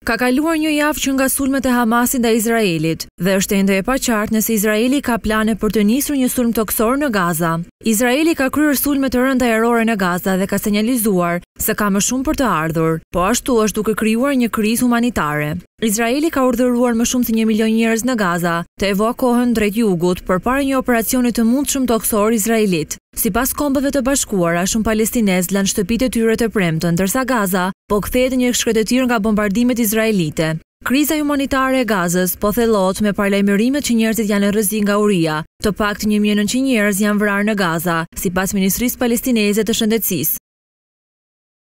Ka kaluar një javë që nga sulmet e Hamasit ndaj Izraelit dhe është ende e paqartë nëse Izraeli ka plane për të nisur një sulm tokësor në Gaza. Izraeli ka kryer sulme të rënda ajrore në Gaza dhe ka sinjalizuar se ka më shumë për të ardhur, po ashtu është duke krijuar një krizë humanitare. Izraeli ka urdhëruar më shumë se 1 milion njerëz në Gaza të evakuohen drejt jugut përpara një operacioni të mundshëm tokësor izraelit. Sipas Kombeve të Bashkuara, shumë palestinezë lanë shtëpitë e tyre të premten, ndërsa Gaza po kthehet një shkretëtir nga bombardimet izraelite. Kriza humanitare e Gazës po thellohet me paralajmërimet që njerëzit janë në rrezik nga uria. Të paktën 1900 njerëz janë vrarë në Gaza, sipas Ministrisë Palestineze të Shëndetësisë.